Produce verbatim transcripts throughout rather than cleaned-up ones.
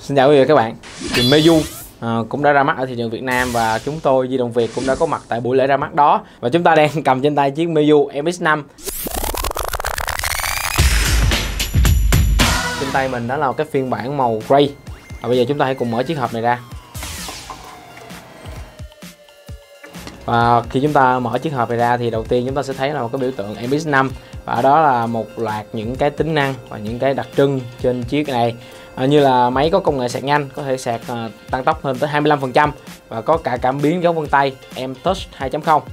Xin chào quý vị và các bạn. Thì Meizu uh, cũng đã ra mắt ở thị trường Việt Nam và chúng tôi Di Động Việt cũng đã có mặt tại buổi lễ ra mắt đó. Và chúng ta đang cầm trên tay chiếc Meizu em ích năm. Trên tay mình đó là cái phiên bản màu gray. Và bây giờ chúng ta hãy cùng mở chiếc hộp này ra. Và khi chúng ta mở chiếc hộp này ra thì đầu tiên chúng ta sẽ thấy là một cái biểu tượng em ích năm. Và ở đó là một loạt những cái tính năng và những cái đặc trưng trên chiếc này. À, như là máy có công nghệ sạc nhanh, có thể sạc uh, tăng tốc hơn tới hai mươi lăm phần trăm và có cả cảm biến dấu vân tay em Touch hai chấm không.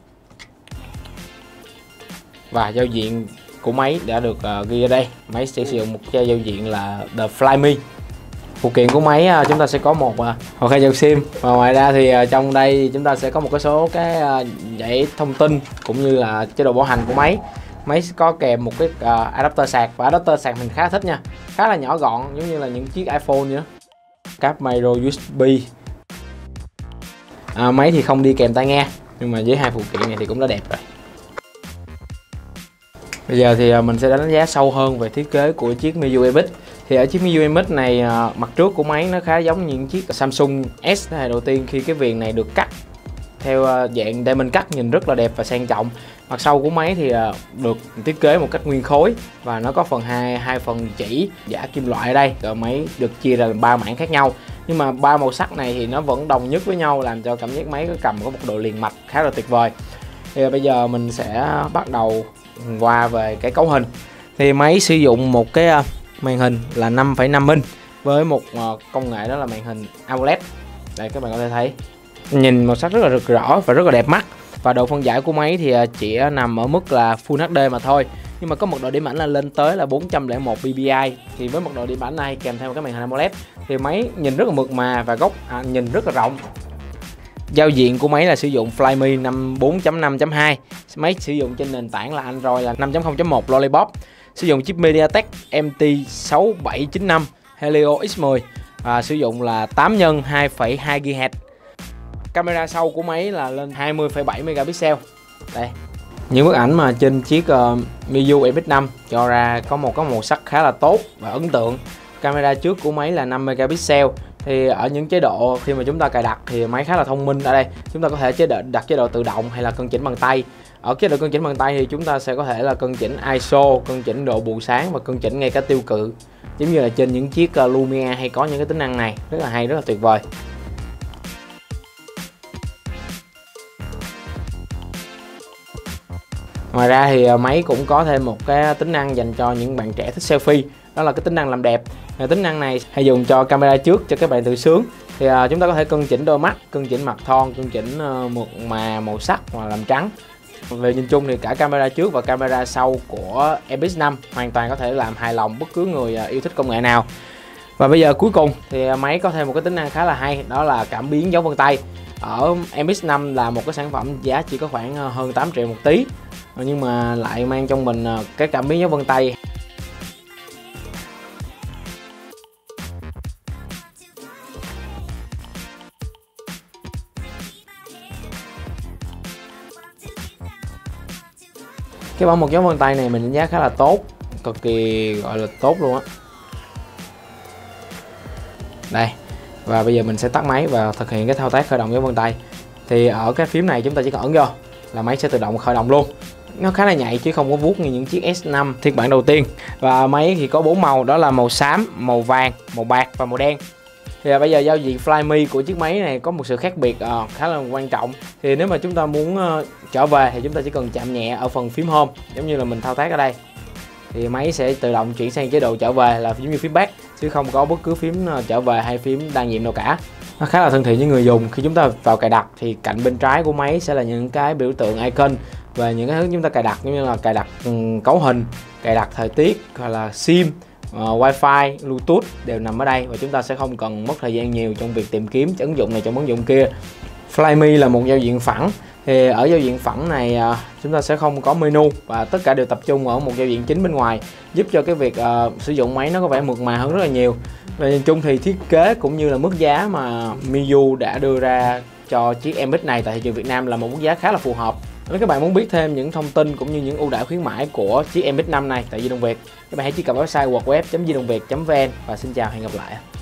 Và giao diện của máy đã được uh, ghi ở đây. Máy sẽ sử dụng một cái giao diện là The Fly Me. Phụ kiện của máy uh, chúng ta sẽ có một uh, hồ khai dầu sim, và ngoài ra thì uh, trong đây chúng ta sẽ có một cái số cái uh, dãy thông tin cũng như là chế độ bảo hành của máy. Máy có kèm một cái uh, adapter sạc, và adapter sạc mình khá thích nha, khá là nhỏ gọn giống như là những chiếc iPhone nữa. Cáp micro u ét bê. À, máy thì không đi kèm tai nghe, nhưng mà với hai phụ kiện này thì cũng đã đẹp rồi. Bây giờ thì mình sẽ đánh giá sâu hơn về thiết kế của chiếc Meizu em ích. Thì ở chiếc Meizu em ích này, mặt trước của máy nó khá giống những chiếc Samsung S. Thế này đầu tiên khi cái viền này được cắt theo dạng diamond cut nhìn rất là đẹp và sang trọng. Mặt sau của máy thì được thiết kế một cách nguyên khối và nó có phần hai hai phần chỉ giả kim loại ở đây. Rồi máy được chia ra làm ba mảng khác nhau, nhưng mà ba màu sắc này thì nó vẫn đồng nhất với nhau, làm cho cảm giác máy có cầm có một độ liền mạch khá là tuyệt vời. Thì bây giờ mình sẽ bắt đầu qua về cái cấu hình. Thì máy sử dụng một cái màn hình là năm phẩy năm inch với một công nghệ đó là màn hình AMOLED. Đây các bạn có thể thấy, nhìn màu sắc rất là rực rỡ và rất là đẹp mắt. Và độ phân giải của máy thì chỉ nằm ở mức là Full hát đê mà thôi, nhưng mà có mật độ điểm ảnh là lên tới là bốn trăm lẻ một pê pê i. Thì với mật độ điểm ảnh này kèm theo cái màn hình AMOLED thì máy nhìn rất là mượt mà và góc à, nhìn rất là rộng. Giao diện của máy là sử dụng Flyme năm bốn chấm năm chấm hai. Máy sử dụng trên nền tảng là Android là năm chấm không chấm một Lollipop. Sử dụng chip MediaTek em tê sáu bảy chín năm Helio X mười và sử dụng là tám nhân hai phẩy hai gi ga héc. Camera sau của máy là lên hai mươi phẩy bảy megapixel. Đây, những bức ảnh mà trên chiếc uh, Meizu em ích năm cho ra có một cái màu sắc khá là tốt và ấn tượng. Camera trước của máy là năm megapixel. Thì ở những chế độ khi mà chúng ta cài đặt thì máy khá là thông minh. Ở đây chúng ta có thể chế độ đặt chế độ tự động hay là cân chỉnh bằng tay. Ở chế độ cân chỉnh bằng tay thì chúng ta sẽ có thể là cân chỉnh i ét o, cân chỉnh độ bù sáng và cân chỉnh ngay cả tiêu cự, giống như là trên những chiếc uh, Lumia hay có những cái tính năng này, rất là hay, rất là tuyệt vời. Ngoài ra thì máy cũng có thêm một cái tính năng dành cho những bạn trẻ thích selfie, đó là cái tính năng làm đẹp. Tính năng này hay dùng cho camera trước cho các bạn tự sướng. Thì uh, chúng ta có thể cân chỉnh đôi mắt, cân chỉnh mặt thon, cân chỉnh uh, mượt mà, màu sắc hoặc làm trắng. Về nhìn chung thì cả camera trước và camera sau của em ích năm hoàn toàn có thể làm hài lòng bất cứ người uh, yêu thích công nghệ nào. Và bây giờ cuối cùng thì uh, máy có thêm một cái tính năng khá là hay, đó là cảm biến dấu vân tay. Ở em ích năm là một cái sản phẩm giá chỉ có khoảng hơn tám triệu một tí, nhưng mà lại mang trong mình cái cảm biến dấu vân tay. Cái bảo mật dấu vân tay này mình đánh giá khá là tốt, cực kỳ gọi là tốt luôn á. Đây, và bây giờ mình sẽ tắt máy và thực hiện cái thao tác khởi động dấu vân tay. Thì ở cái phím này chúng ta chỉ cần ấn vô là máy sẽ tự động khởi động luôn. Nó khá là nhạy chứ không có vuốt như những chiếc ét năm phiên bản đầu tiên. Và máy thì có bốn màu, đó là màu xám, màu vàng, màu bạc và màu đen. Thì bây giờ giao diện Flyme của chiếc máy này có một sự khác biệt uh, khá là quan trọng. Thì nếu mà chúng ta muốn uh, trở về thì chúng ta chỉ cần chạm nhẹ ở phần phím Home, giống như là mình thao tác ở đây. Thì máy sẽ tự động chuyển sang chế độ trở về là giống như phím Back, chứ không có bất cứ phím uh, trở về hay phím đa nhiệm nào cả. Nó khá là thân thiện với người dùng. Khi chúng ta vào cài đặt thì cạnh bên trái của máy sẽ là những cái biểu tượng icon về những cái thứ chúng ta cài đặt, như là cài đặt um, cấu hình, cài đặt thời tiết hoặc là sim, uh, wifi, bluetooth đều nằm ở đây, và chúng ta sẽ không cần mất thời gian nhiều trong việc tìm kiếm ứng dụng này trong ứng dụng kia. Flyme là một giao diện phẳng. Thì ở giao diện phẳng này uh, chúng ta sẽ không có menu và tất cả đều tập trung ở một giao diện chính bên ngoài, giúp cho cái việc uh, sử dụng máy nó có vẻ mượt mà hơn rất là nhiều. Về nhìn chung thì thiết kế cũng như là mức giá mà Meizu đã đưa ra cho chiếc em ích này tại thị trường Việt Nam là một mức giá khá là phù hợp. Nếu các bạn muốn biết thêm những thông tin cũng như những ưu đãi khuyến mãi của chiếc em ích năm này tại Di Động Việt, các bạn hãy truy cập website w w w chấm di động việt chấm v n và xin chào, hẹn gặp lại.